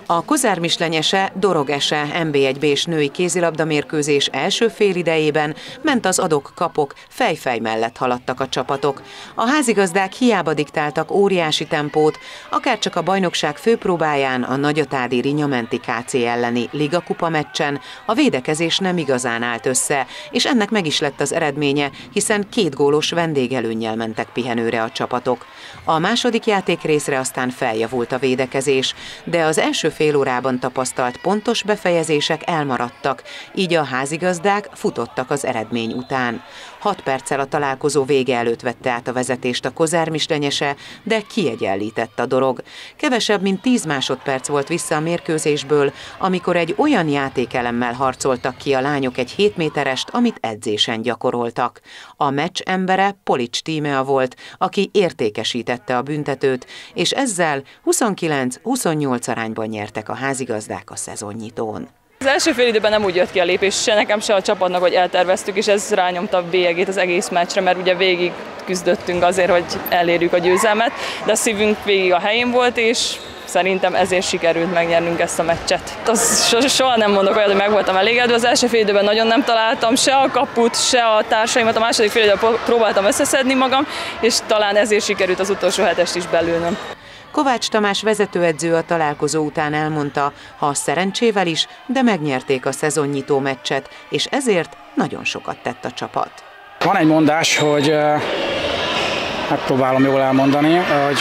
A Kozár-Mislenyese Dorog-Ese NB1B-s női kézilabdamérkőzés első félidejében ment az adok-kapok, fej-fej mellett haladtak a csapatok. A házigazdák hiába diktáltak óriási tempót, akárcsak a bajnokság főpróbáján, a Nagyatádi Rinyamenti KC elleni ligakupa meccsen a védekezés nem igazán állt össze, és ennek meg is lett az eredménye, hiszen 2 gólos vendégelőnnyel mentek pihenőre a csapatok. A második játékrészre aztán feljavult a védekezés, de az első fél órában tapasztalt pontos befejezések elmaradtak, így a házigazdák futottak az eredmény után. 6 perccel a találkozó vége előtt vette át a vezetést a Kozár-Mislenyese, de kiegyenlített a Dorog. Kevesebb, mint 10 másodperc volt vissza a mérkőzésből, amikor egy olyan játékelemmel harcoltak ki a lányok egy 7 méterest, amit edzésen gyakoroltak. A meccs embere Polics Tímea volt, aki értékesítette a büntetőt, és ezzel 29-28 arányban nyertek a házigazdák a szezonnyitón. Az első fél időben nem úgy jött ki a lépés, se nekem, se a csapatnak, hogy elterveztük, és ez rányomta a bélyegét az egész meccsre, mert ugye végig küzdöttünk azért, hogy elérjük a győzelmet, de a szívünk végig a helyén volt, és szerintem ezért sikerült megnyernünk ezt a meccset. Soha nem mondok olyat, hogy meg voltam elégedve. Az első fél időben nagyon nem találtam se a kaput, se a társaimat. A második fél időben próbáltam összeszedni magam, és talán ezért sikerült az utolsó hetest is belülnöm. Kovács Tamás vezetőedző a találkozó után elmondta, ha szerencsével is, de megnyerték a szezonnyitó meccset, és ezért nagyon sokat tett a csapat. Van egy mondás, hogy megpróbálom jól elmondani, hogy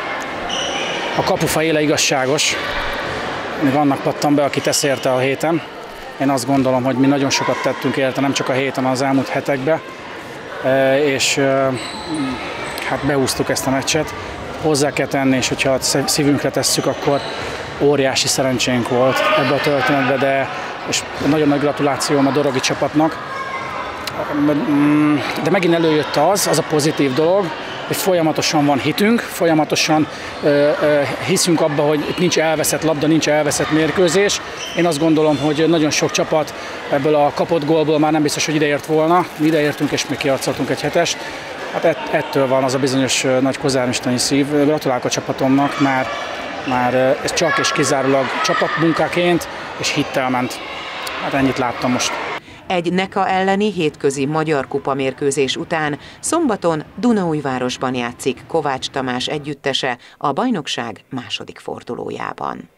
a kapufa éle igazságos. Még annak pattan be, aki tesz érte a héten. Én azt gondolom, hogy mi nagyon sokat tettünk érte, nem csak a héten, hanem az elmúlt hetekben, és hát behúztuk ezt a meccset. Hozzá kell tenni, és hogyha szívünkre tesszük, akkor óriási szerencsénk volt ebbe a történetbe, és nagyon nagy gratulációm a dorogi csapatnak. De megint előjött az a pozitív dolog, hogy folyamatosan van hitünk, folyamatosan hiszünk abba, hogy itt nincs elveszett labda, nincs elveszett mérkőzés. Én azt gondolom, hogy nagyon sok csapat ebből a kapott gólból már nem biztos, hogy ideért volna. Mi ideértünk, és még kiharcoltunk egy hetest. Hát ettől van az a bizonyos nagy kozármisteni szív. Gratulálok a csapatomnak, már ez csak és kizárólag csapatmunkáként és hittel ment. Hát ennyit láttam most. Egy NEKA elleni hétközi magyar kupa mérkőzés után szombaton Dunaújvárosban játszik Kovács Tamás együttese a bajnokság második fordulójában.